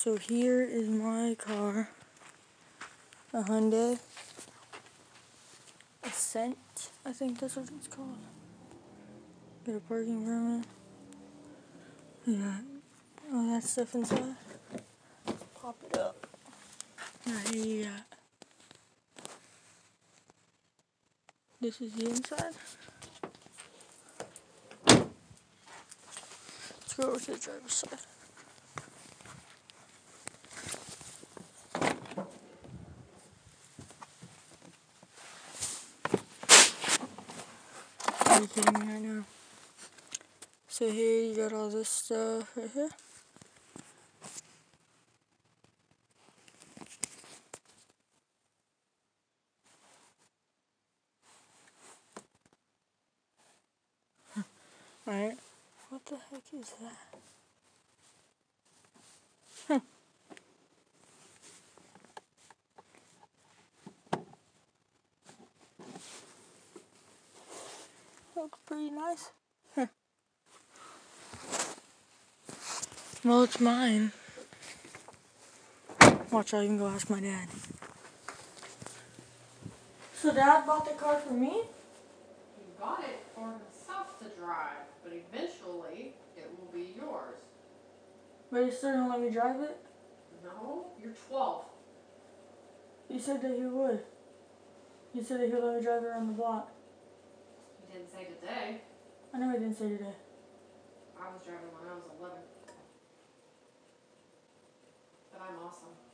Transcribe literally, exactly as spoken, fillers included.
So here is my car, a Hyundai Ascent, I think that's what it's called. Get a parking permit. Yeah, all that stuff inside. Pop it up. Now here you got. This is the inside. Let's go over to the driver's side. Are you kidding me right now? So here you got all this stuff right here. Alright. What the heck is that? Huh. Looks pretty nice. Huh. Well, it's mine. Watch, I'll even go ask my dad. So Dad bought the car for me? He bought it for himself to drive, but eventually it will be yours. But he's still gonna let me drive it? No, you're twelve. You said that he would. You said that he would let me drive it around the block. He didn't say today. I know he didn't say today. I was driving when I was eleven. But I'm awesome.